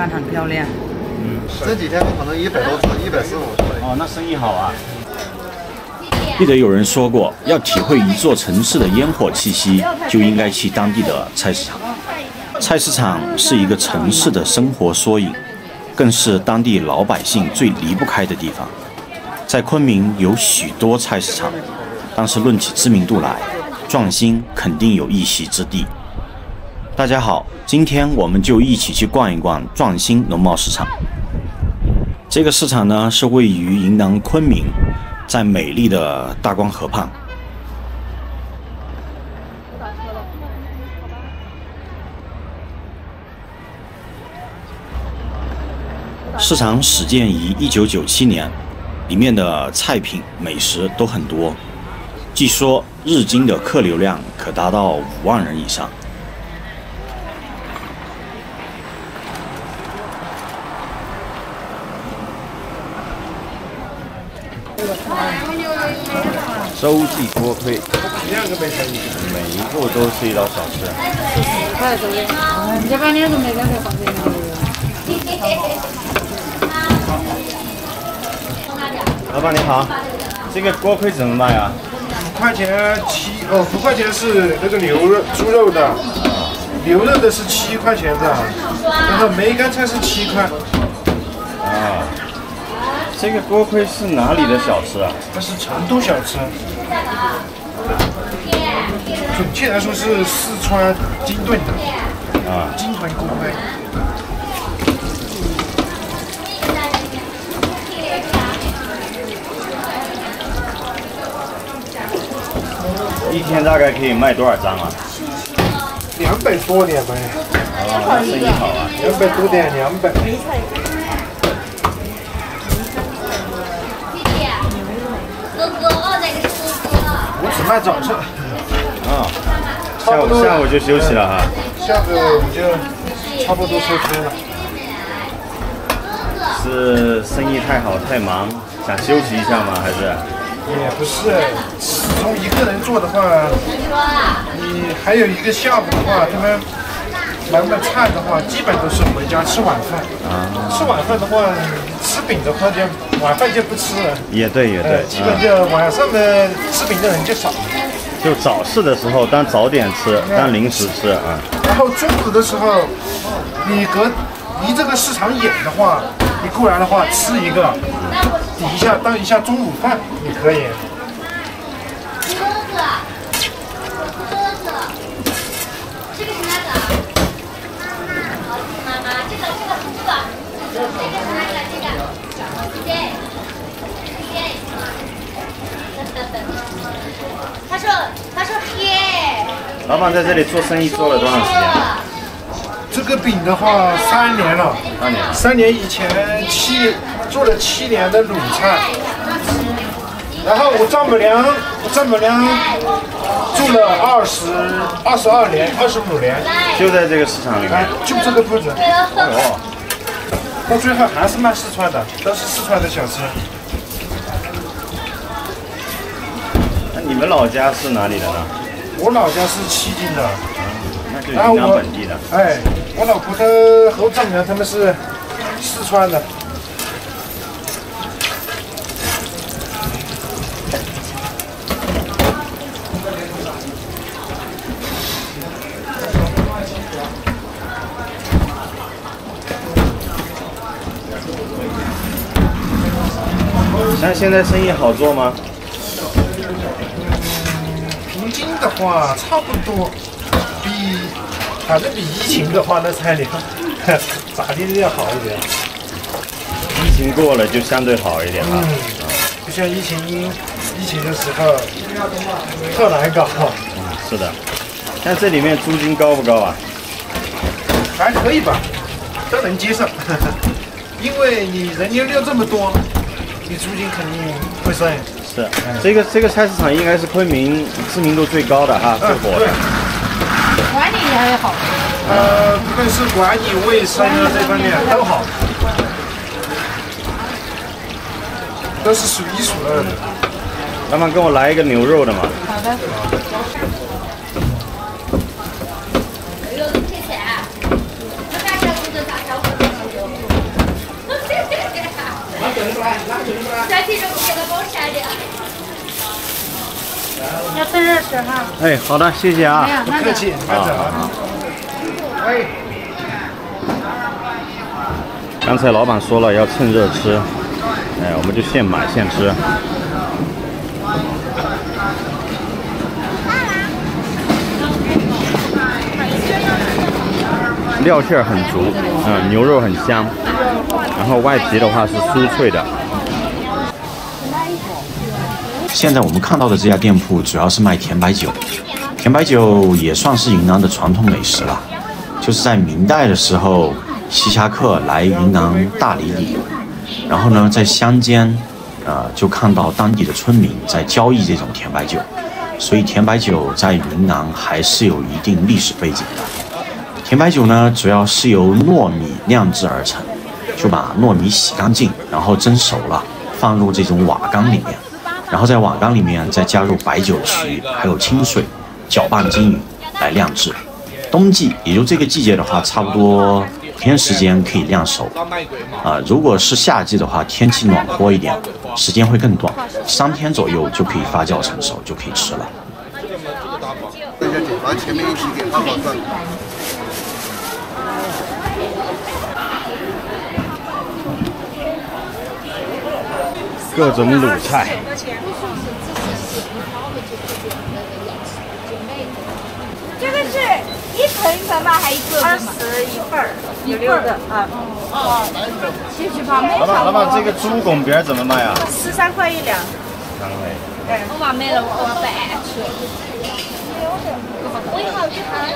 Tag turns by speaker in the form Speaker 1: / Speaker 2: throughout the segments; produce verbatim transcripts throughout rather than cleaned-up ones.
Speaker 1: 看很漂亮。
Speaker 2: 嗯，这几天可能一百多只，一百四五只。哦，那生意好啊。
Speaker 3: 记得有人说过，要体会一座城市的烟火气息，就应该去当地的菜市场。菜市场是一个城市的生活缩影，更是当地老百姓最离不开的地方。在昆明有许多菜市场，但是论起知名度来，壮兴肯定有一席之地。大家好，今天我们就一起去逛一逛壮兴农贸市场。这个市场呢，是位于云南昆明，在美丽的大光河畔。市场始建于一九九七年，里面的菜品、美食都很多。据说日均的客流量可达到五万人以上。
Speaker 2: 洲际锅盔，每一个都是一道小吃。十块左右，你这半天都没干在房间里。老板你好，这个锅盔怎么卖啊？
Speaker 4: 五块钱七哦，五块钱是那个牛肉、猪肉的，牛肉的是七块钱的，然后梅干菜是七块。
Speaker 2: 啊。这个锅盔是哪里的小吃啊？
Speaker 4: 它是成都小吃，准确来说是四川金盾的啊，金屯锅盔。
Speaker 2: 一天大概可以卖多少张啊？
Speaker 4: 两百多点呗。
Speaker 2: 啊，生意好啊。
Speaker 4: 两百多点，两百。我只卖早上。
Speaker 2: 啊，下午下午就休息了哈。
Speaker 4: 下午就差不多收车了。
Speaker 2: 是生意太好太忙，想休息一下吗？还是？
Speaker 4: 也不是，从一个人做的话，你还有一个下午的话，他们买买菜的话，基本都是回家吃晚饭。啊。吃晚饭的话，吃饼的话就晚饭就不吃了。
Speaker 2: 也对，也对。
Speaker 4: 基本就晚上的吃饼的人就少。
Speaker 2: 就早市的时候当早点吃，当零食吃啊。
Speaker 4: 然后中午的时候，你隔离这个市场远的话，你过来的话吃一个，抵一下当一下中午饭也可以。
Speaker 5: 他说：“他说耶。”
Speaker 2: 老板在这里做生意做了多长时间？
Speaker 4: 这个饼的话，三年了。
Speaker 2: 三年。
Speaker 4: 三年以前七做了七年的卤菜，然后我丈母娘，我丈母娘做了二十二十二年，二十五年。
Speaker 2: 就在这个市场里面。
Speaker 4: 就这个铺子。
Speaker 2: 哦。
Speaker 4: 到最后还是卖四川的，都是四川的小吃。
Speaker 2: 那你们老家是哪里的呢？
Speaker 4: 我老家是西京的，
Speaker 2: 那就云南本地的。
Speaker 4: 哎，我老婆的和丈母娘他们是四川的。
Speaker 2: 那现在生意好做吗？
Speaker 4: 平均的话，差不多，比反正比疫情的话，那菜里咋地都要好一点。
Speaker 2: 疫情过了就相对好一点了。
Speaker 4: 嗯，不像疫情疫情的时候特难搞。
Speaker 2: 嗯，是的。那这里面租金高不高啊？
Speaker 4: 还可以吧，都能接受。因为你人流量这么多。你租金肯定会升。
Speaker 2: 是，这个这个菜市场应该是昆明知名度最高的哈，最火的。
Speaker 1: 管理还好。
Speaker 4: 呃，不论是管理、卫生啊这方面都好，都是数一数二的。
Speaker 2: 老板，跟我来一个牛肉的嘛。
Speaker 1: 好的。牛肉切切，我感觉这个大小火锅。 趁热吃哈。
Speaker 2: 哎，好的，谢谢啊。
Speaker 1: 没有，那
Speaker 4: 客气，慢走啊。哎。
Speaker 2: 刚才老板说了要趁热吃，哎，我们就现买现吃。料馅很足，嗯，牛肉很香，然后外皮的话是酥脆的。
Speaker 3: 现在我们看到的这家店铺主要是卖甜白酒，甜白酒也算是云南的传统美食了。就是在明代的时候，西侠客来云南大理旅游，然后呢，在乡间，呃，就看到当地的村民在交易这种甜白酒，所以甜白酒在云南还是有一定历史背景的。甜白酒呢，主要是由糯米酿制而成，就把糯米洗干净，然后蒸熟了，放入这种瓦缸里面，然后在瓦缸里面再加入白酒曲，还有清水，搅拌均匀来酿制。冬季，也就这个季节的话，差不多五天时间可以酿熟。啊、呃，如果是夏季的话，天气暖和一点，时间会更短，三天左右就可以发酵成熟，就可以吃了。
Speaker 6: 把前面一起给泡好算了。
Speaker 2: 各种卤菜。
Speaker 5: 这个是一盆一盆吗？还一个？二十一份儿，有六个啊。哦，七十八。
Speaker 2: 老板，老板，这个猪拱边怎么卖啊？
Speaker 5: 十三块一两。
Speaker 2: 三块。
Speaker 5: 对，我把买了，我白吃。我一好去看。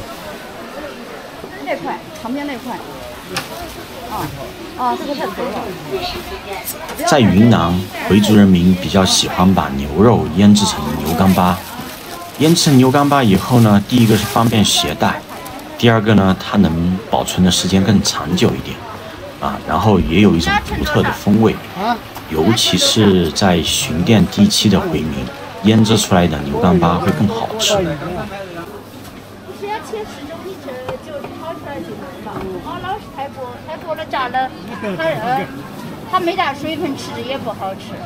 Speaker 5: 那块，旁边那块。哦，哦，这个太贵了。
Speaker 3: 在云南，回族人民比较喜欢把牛肉腌制成牛干巴。腌制成牛干巴以后呢，第一个是方便携带，第二个呢，它能保存的时间更长久一点，啊，然后也有一种独特的风味，尤其是在巡店低期的回民，腌制出来的牛干巴会更好吃。
Speaker 5: 是要切十中一折，就掏出来就能了。哦，老是太薄，太薄了炸了，它呃，它没打水分，吃着也不好吃。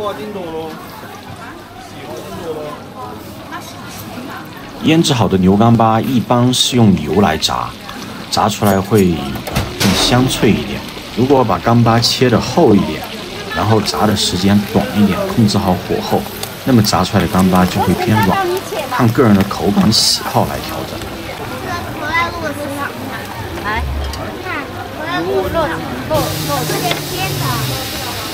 Speaker 3: 腌制好的牛干巴一般是用油来炸，炸出来会更香脆一点。如果把干巴切得厚一点，然后炸的时间短一点，控制好火候，那么炸出来的干巴就会偏软，看个人的口感喜好来调整。
Speaker 5: 来，看，肉肉肉肉这边鲜的。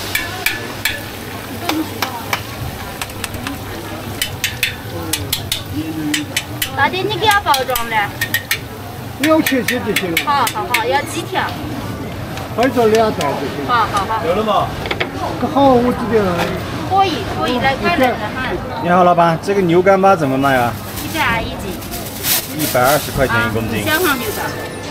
Speaker 5: 大姐，你给它包装的？
Speaker 4: 要切切就行。
Speaker 5: 好好好，要几条？
Speaker 4: 还做两袋就行。
Speaker 5: 好好好。
Speaker 2: 有了吗？
Speaker 4: 好，我这边。
Speaker 5: 可以可以，来快来看看。
Speaker 2: 你好，老板，这个牛干巴怎么卖啊？
Speaker 5: 一百二一斤。
Speaker 2: 一百二十块钱一公斤。
Speaker 5: 香肠牛干。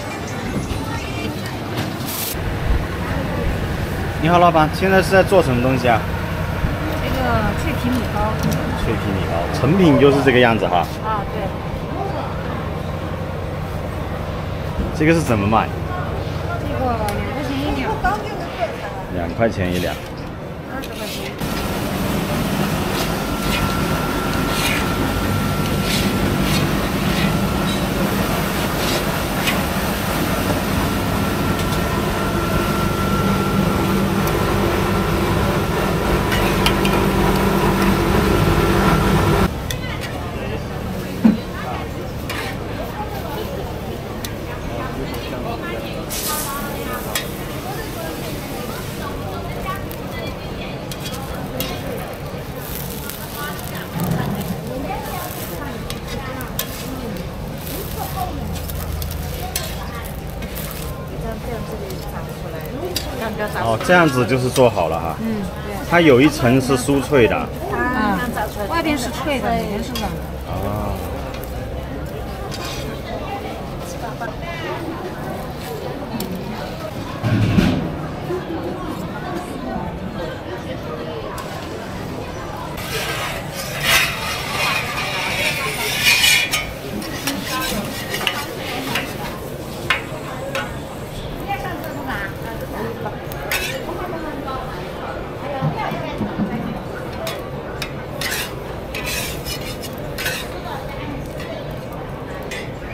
Speaker 2: 你好，老板，现在是在做什么东西啊？
Speaker 1: 这个脆皮米糕。
Speaker 2: 脆皮米糕，成品就是这个样子哈。
Speaker 5: 啊，对。
Speaker 2: 这个是怎么卖？
Speaker 1: 这个两块钱一两。
Speaker 2: 两块钱一两。
Speaker 1: 二十块钱。
Speaker 2: 哦，这样子就是做好了哈。嗯，对。它有一层是酥脆的。
Speaker 1: 啊，外边是脆的，里面是软的。
Speaker 2: 哦。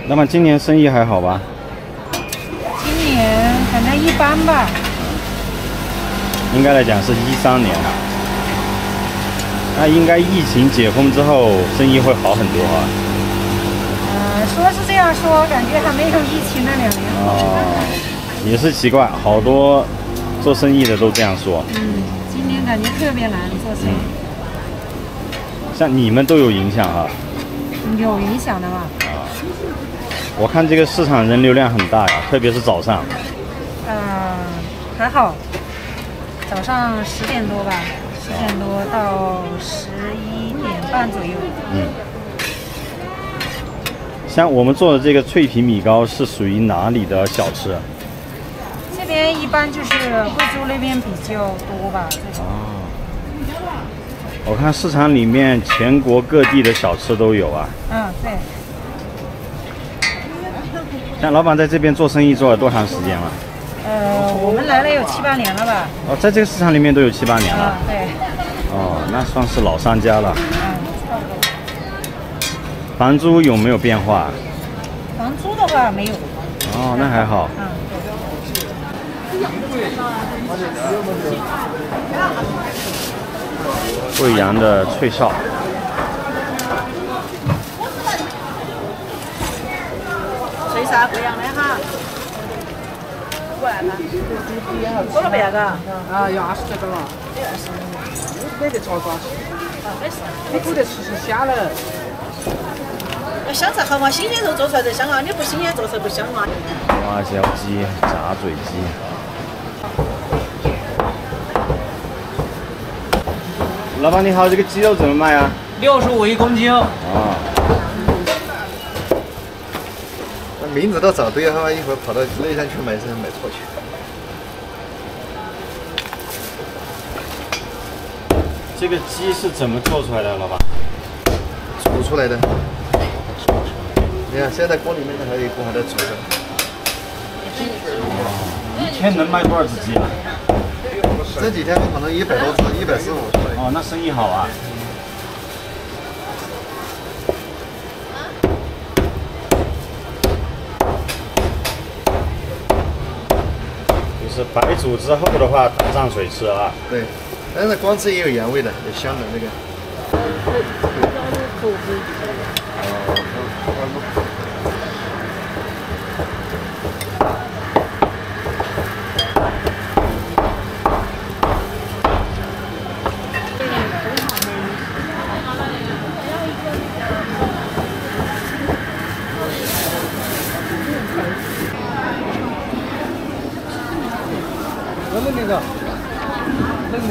Speaker 3: 那么今年生意还好吧？
Speaker 1: 今年可能一般吧。
Speaker 3: 应该来讲是一三年了。那应该疫情解封之后，生意会好很多啊。
Speaker 1: 呃，说是这样说，感觉还没有疫情那两年好。
Speaker 3: 哦，也是奇怪，好多做生意的都这样说。
Speaker 1: 嗯，今年感觉特别难做生意。
Speaker 3: 像你们都有影响啊？
Speaker 1: 有影响的吧？
Speaker 3: 啊，我看这个市场人流量很大呀，特别是早上。
Speaker 1: 呃，还好，早上十点多吧，十点多到十一点半左右。
Speaker 3: 嗯。像我们做的这个脆皮米糕是属于哪里的小吃？
Speaker 1: 这边一般就是贵州那边比较多吧，这种。
Speaker 3: 哦。我看市场里面全国各地的小吃都有啊。
Speaker 1: 嗯，对。
Speaker 3: 像老板在这边做生意做了多长时间了？
Speaker 1: 呃，我们来了有七八年了吧？
Speaker 3: 哦，在这个市场里面都有七八年了。
Speaker 1: 啊，对。
Speaker 3: 哦，那算是老商家了。
Speaker 1: 嗯，差不多。
Speaker 3: 房租有没有变化？
Speaker 1: 房租的话没有。
Speaker 3: 哦，那还好。
Speaker 1: 嗯。
Speaker 3: 贵阳的脆哨。
Speaker 7: 脆哨贵阳的哈。过来吧。多少钱嘎？
Speaker 8: 啊，要二十这个了。没得炒瓜子。
Speaker 7: 没事。
Speaker 8: 你不得吃吃虾了。
Speaker 7: 香菜好嘛，新鲜肉做出来才香啊，你不新鲜做出来不香嘛。
Speaker 3: 花椒鸡、炸嘴鸡。老板你好，这个鸡肉怎么卖啊？
Speaker 8: 六十五一公斤。
Speaker 3: 啊。
Speaker 6: 那名字都找对哈，一会儿跑到内山去买是买错去。
Speaker 3: 这个鸡是怎么做出来的，老板？
Speaker 6: 煮出来的。你看，现在锅里面还有一锅还在煮着。
Speaker 3: 一天能卖多少只鸡啊？
Speaker 6: 这几天可能一百多只，一百四五只。
Speaker 3: 哦，那生意好啊。就是白煮之后的话，打上水吃啊。
Speaker 6: 对，但是光吃也有原味的，有香的那个。
Speaker 8: 冷的那个，冷的。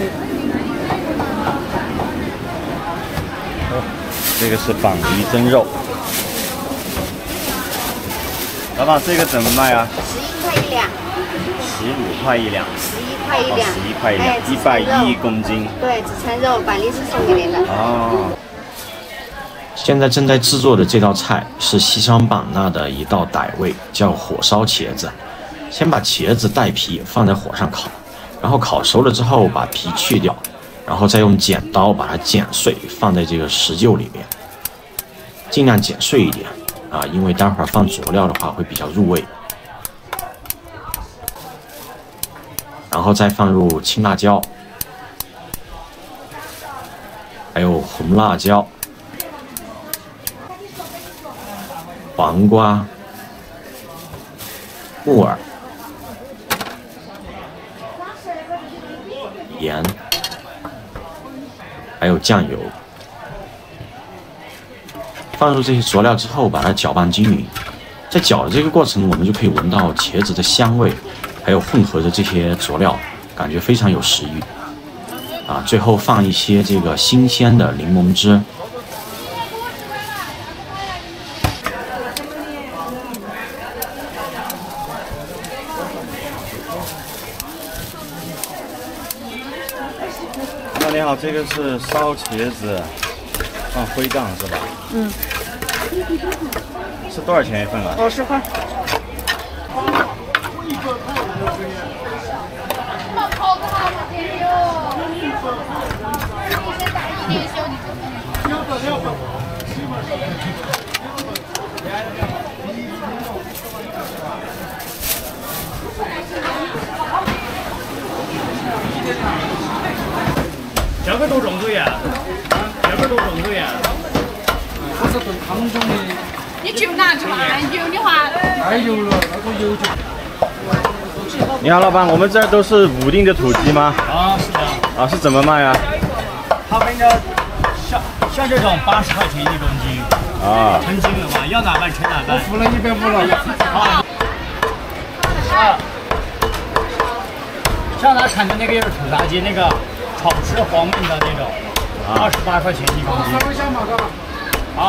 Speaker 3: 哦，这个是绑鱼蒸肉。老板，这个怎么卖啊？
Speaker 5: 十一块一两。
Speaker 3: 十五块一两。
Speaker 5: 十一块一两。
Speaker 3: 十一块一两，一百一一公斤。
Speaker 5: 对，紫蛏肉，板栗是送给您的。
Speaker 3: 哦。
Speaker 9: 现在正在制作的这道菜是西双版纳的一道傣味，叫火烧茄子。先把茄子带皮放在火上烤，然后烤熟了之后把皮去掉，然后再用剪刀把它剪碎，放在这个石臼里面，尽量剪碎一点啊，因为待会儿放佐料的话会比较入味。然后再放入青辣椒，还有红辣椒、黄瓜、木耳、盐，还有酱油。放入这些佐料之后，把它搅拌均匀。在搅的这个过程，我们就可以闻到茄子的香味，还有混合的这些佐料，感觉非常有食欲。啊，最后放一些这个新鲜的柠檬汁。
Speaker 3: 你好，这个是烧茄子，放灰杠是吧？
Speaker 1: 嗯。
Speaker 3: 是多少钱一份啊？
Speaker 1: 二十块。
Speaker 10: 这个多重口呀？这个多重口呀？
Speaker 8: 这是炖汤中的。
Speaker 5: 你去哪去嘛？油的话。
Speaker 8: 太油了，那个油就。
Speaker 3: 你好，老板，我们这儿都是武定的土鸡吗？
Speaker 10: 啊，是的。
Speaker 3: 啊，是怎么卖啊？
Speaker 10: 他们家像像这种八十块钱一公斤。
Speaker 3: 啊。
Speaker 10: 成斤了嘛？要哪半成哪半。
Speaker 8: 我付了一百五了。
Speaker 10: 好。啊。像他看的那个就是土大鸡，那个炒吃黄焖的那种，二十八块钱一公斤。
Speaker 8: 稍微下马嘎。
Speaker 10: 好。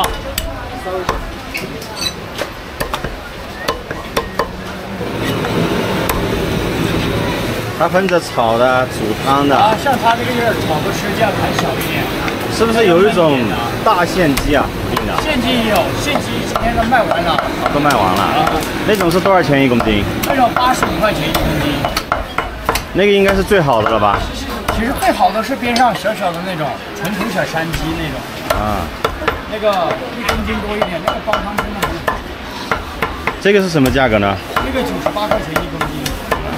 Speaker 3: 它分着炒的、煮汤的。
Speaker 10: 啊，像它这个就是炒个吃价还小一点。
Speaker 3: 是不是有一种大县鸡啊？武定的。
Speaker 10: 县鸡也有，县鸡今天都卖完了。
Speaker 3: 啊，都卖完了。啊、那种是多少钱一公斤？
Speaker 10: 那种八十五块钱一公斤。
Speaker 3: 那个应该是最好的了吧？
Speaker 10: 其实最好的是边上小小的那种纯土小山鸡那种。啊。那个一公斤多一点，那个煲汤真的很好。
Speaker 3: 这个是什么价格呢？
Speaker 10: 那个九十八块钱一公斤。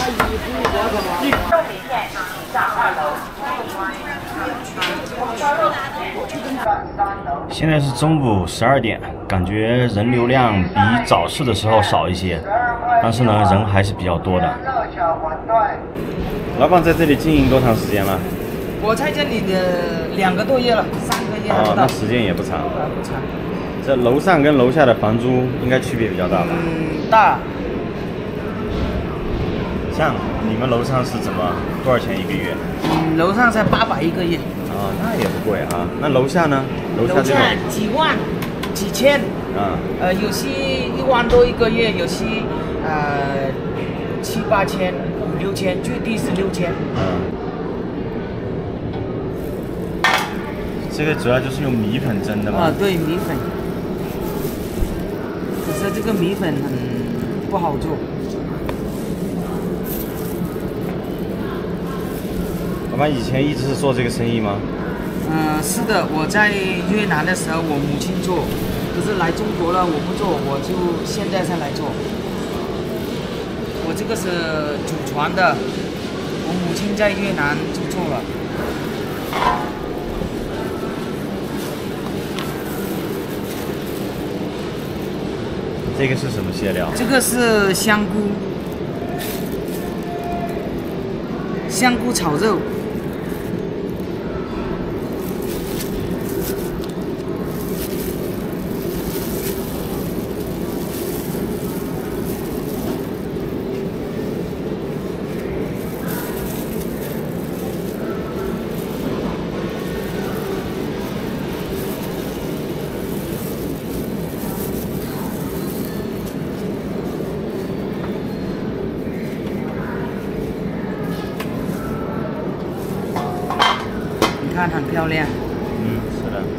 Speaker 3: 现在是中午十二点，感觉人流量比早市的时候少一些，但是呢，人还是比较多的。老板在这里经营多长时间了？
Speaker 7: 我在这里的两个多月了，三个月。
Speaker 3: 哦，那时间也不长。
Speaker 7: 不长。
Speaker 3: 这楼上跟楼下的房租应该区别比较大吧？
Speaker 7: 嗯，大。
Speaker 3: 像你们楼上是怎么多少钱一个月？
Speaker 7: 嗯，楼上才八百一个月。
Speaker 3: 哦，那也不贵啊。那楼下呢？楼下这种
Speaker 7: 几万、几千。
Speaker 3: 啊。呃，
Speaker 7: 有些一万多一个月，有些呃七八千、五六千，最低是六千。
Speaker 3: 嗯。这个主要就是用米粉蒸的嘛。
Speaker 7: 啊，对，米粉。可是这个米粉很不好做。
Speaker 3: 老板以前一直是做这个生意吗？
Speaker 7: 嗯、呃，是的，我在越南的时候我母亲做，可是来中国了我不做，我就现在才来做。我这个是祖传的，我母亲在越南就做了。
Speaker 3: 这个是什么馅料？
Speaker 7: 这个是香菇，香菇炒肉。看很漂亮。
Speaker 3: 嗯，是的。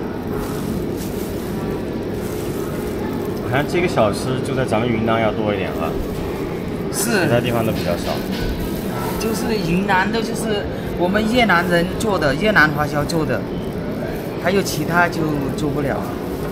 Speaker 3: 好像这个小吃就在咱们云南要多一点啊。
Speaker 7: 是。
Speaker 3: 其他地方都比较少。
Speaker 7: 就是云南的，就是我们越南人做的，越南华侨做的，还有其他就做不了。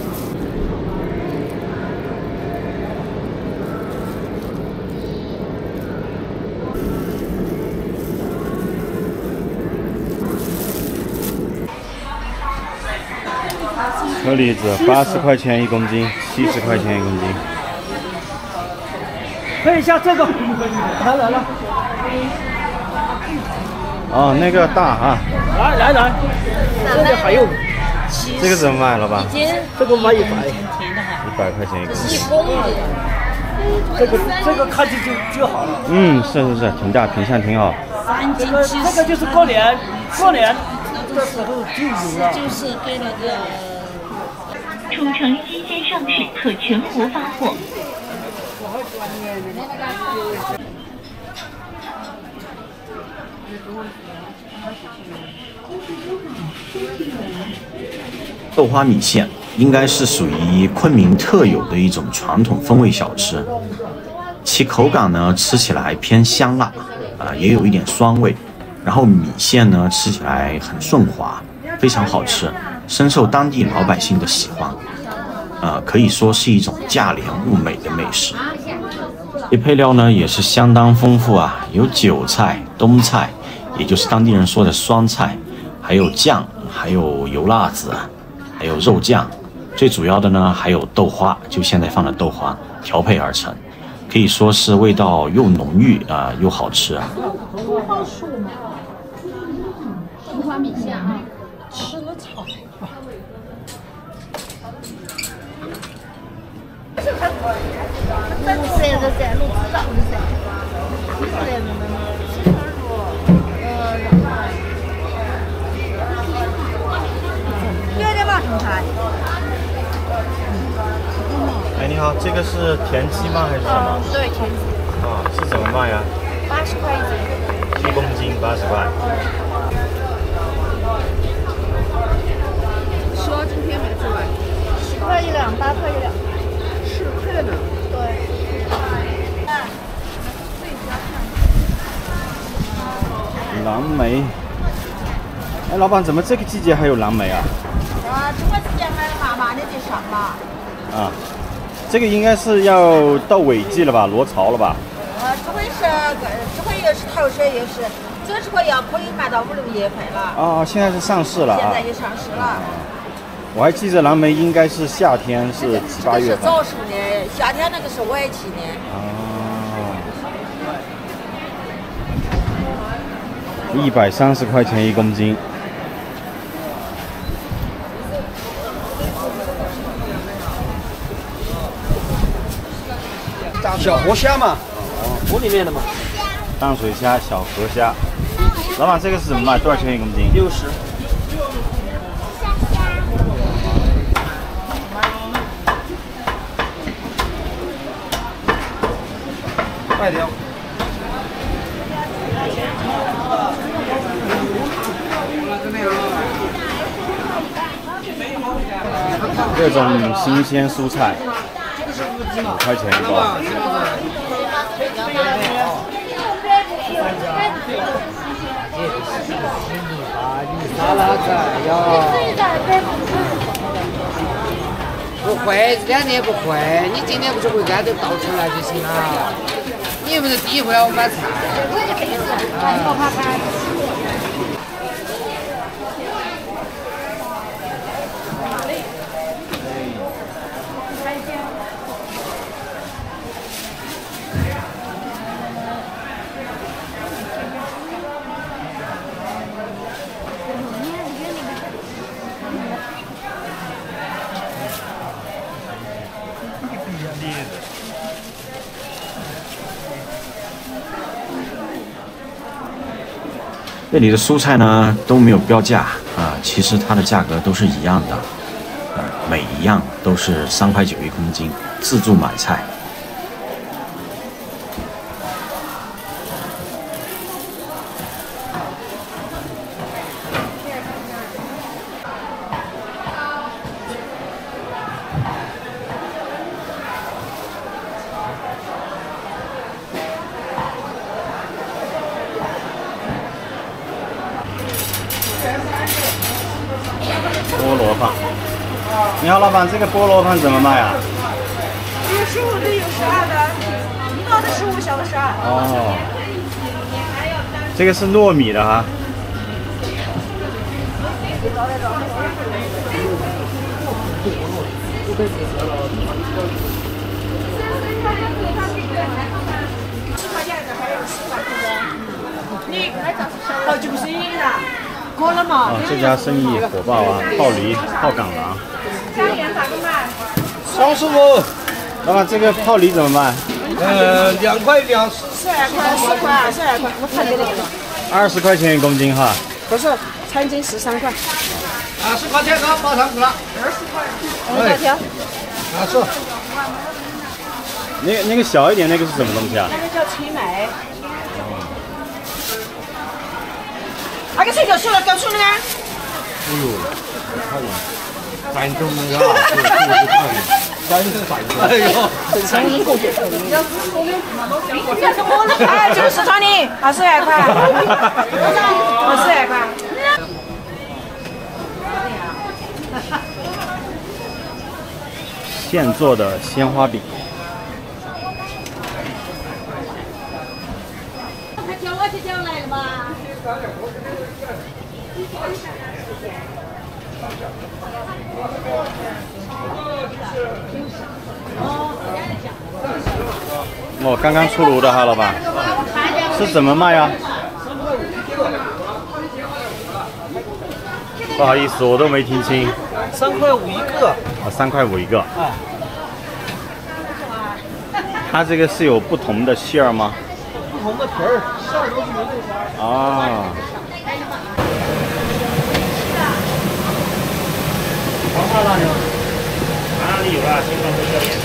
Speaker 3: 车厘子八十块钱一公斤，七十块钱一公斤。
Speaker 10: 看一下这个，来来来。
Speaker 3: 哦，那个大啊。
Speaker 10: 来来来，这个还有。
Speaker 3: 这个怎么卖，老板？
Speaker 10: 这个卖一百。
Speaker 3: 一百块钱一公斤。
Speaker 10: 这个这个看起就就好了。
Speaker 3: 嗯，是是是，挺大，品相挺好。
Speaker 10: 这个这个就是过年过年的时候就有了。
Speaker 5: 就是给那个。
Speaker 11: 储城新鲜上市，可全国发货。
Speaker 3: 豆花米线应该是属于昆明特有的一种传统风味小吃，其口感呢吃起来偏香辣，啊、呃、也有一点酸味，然后米线呢吃起来很顺滑，非常好吃，深受当地老百姓的喜欢。 啊，可以说是一种价廉物美的美食。这配料呢也是相当丰富啊，有韭菜、冬菜，也就是当地人说的酸菜，还有酱，还有油辣子，还有肉酱，最主要的呢还有豆花，就现在放的豆花调配而成，可以说是味道又浓郁啊、呃、又好吃啊。
Speaker 5: 不好说嘛，中华米线啊，吃了草吧。五十的噻，六十的噻，五十的嘛，呃，别的嘛，生菜。
Speaker 2: 哎，你好，这个是田鸡吗？还是什么？
Speaker 5: 对，田鸡。
Speaker 2: 啊，是怎么卖呀？
Speaker 5: 八十块一斤。
Speaker 2: 一公斤八十块。
Speaker 5: 说今天没做完。十块一两，八块一两。十块呢？对。
Speaker 2: 蓝莓。哎，老板，怎么这个季节还有蓝莓啊？
Speaker 5: 啊，这个季节买的嘛，马上就上了。
Speaker 2: 啊，这个应该是要到尾季了吧，落潮了吧？
Speaker 5: 呃，这回是这回也是头水也是，这回要可以卖到五六月份了。
Speaker 2: 啊，现在是上市了啊。
Speaker 5: 现在也上市了。
Speaker 2: 我还记着蓝莓应该是夏天是七八月份。
Speaker 5: 这个是早熟的，夏天那个是晚期的。
Speaker 2: 哦。一百三十块钱一公斤。
Speaker 8: 小河虾嘛，哦，湖里面的嘛。
Speaker 2: 淡水虾、小河虾。老板，这个是怎么卖？多少钱一公斤？
Speaker 8: 六十。快点。
Speaker 2: 各种新鲜蔬菜，五块钱一包。
Speaker 7: 不会，两年不会，你今年不是回家就倒出来就行了。你又不是第一回来我买菜。
Speaker 3: 这里的蔬菜呢都没有标价啊，其实它的价格都是一样的，呃，每一样都是三块九一公斤，自助买菜。
Speaker 2: 菠萝饭，你好，老板，这个菠萝饭怎么卖啊？
Speaker 5: 有十五的，有十二的，大的十五，小的十二。
Speaker 2: 哦，这个是糯米的哈。
Speaker 5: 你好久不是你了。过了嘛？
Speaker 2: 哦，这家生意火爆啊！泡梨、泡港郎。
Speaker 5: 加盐咋个卖？
Speaker 8: 三十五。
Speaker 2: 老板，这个泡梨怎么卖？
Speaker 8: 呃，两块两。
Speaker 5: 十二块，十块，二十二块，我看这个。
Speaker 2: 二十块钱一公斤哈。
Speaker 5: 不是，餐巾十三块。
Speaker 8: 二十块钱的包上去了。
Speaker 5: 二十块。多少条？
Speaker 8: 二十。
Speaker 2: 那个那个小一点那个是什么东西啊？
Speaker 5: 那个叫青梅。那个谁叫说了告诉你啊？
Speaker 8: 哎呦，看了，山东那个啊，是是看的，山东山东。哎呦，
Speaker 5: 山东过节。哎，这个四川的，二十二块，二十二块。
Speaker 3: 现做的鲜花饼。
Speaker 5: 他叫我去叫来了吗？
Speaker 3: 哦，刚刚出炉的哈，老板，是怎么卖呀？不好意思，我都没听清。
Speaker 10: 三块五一个。
Speaker 3: 啊，三块五一个。
Speaker 10: 啊。
Speaker 3: 它这个是有不同的馅儿吗？
Speaker 10: 不同的皮儿，馅儿都是玫瑰花。
Speaker 3: 啊。
Speaker 10: 黄花辣椒。
Speaker 12: 哪里有啊？新装的热点。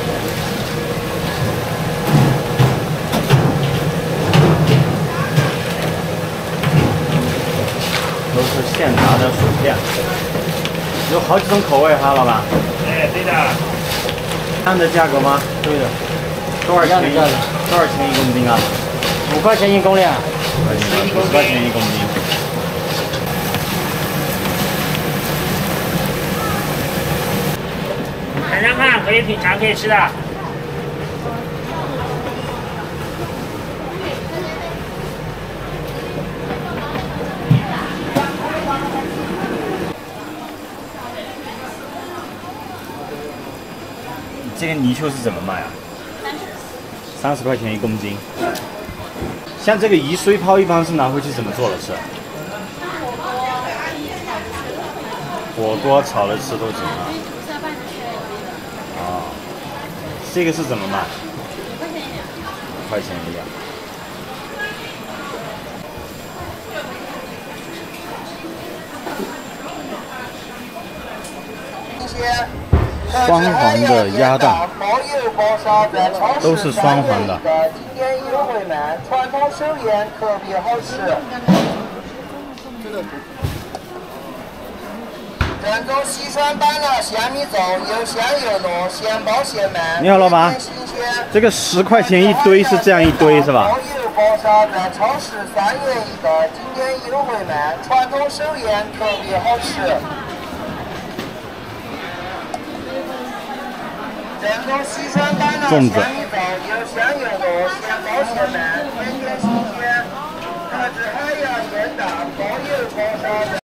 Speaker 3: 都是现炸的薯片，有好几种口味哈，老板。
Speaker 12: 哎，对的。
Speaker 3: 按的价格吗？
Speaker 10: 对的。
Speaker 3: 多少钱一多少钱一公斤啊？
Speaker 10: 五块钱一公两。
Speaker 3: 五块钱一公斤。
Speaker 12: 尝尝看，可以品尝，可以吃的。
Speaker 3: 这个泥鳅是怎么卖啊？三十块钱一公斤。像这个宜水泡一般是拿回去怎么做了吃？火锅炒了吃都行啊。哦，这个是怎么卖？五块钱一两。双黄的鸭蛋，都是双黄的。
Speaker 13: 今天优惠满，传统手艺特别好吃。正宗西川版的鲜米粽，又香又浓，现包现卖。
Speaker 3: 你好，老板，这个十块钱一堆是这样一堆是吧？
Speaker 13: 包邮包杀在超市三元一个，今天优惠满，传统手艺特别好吃。正宗西川版的鲜米粽，又香又浓，现包现卖，天天新鲜，特制海洋鲜蛋，包邮包杀。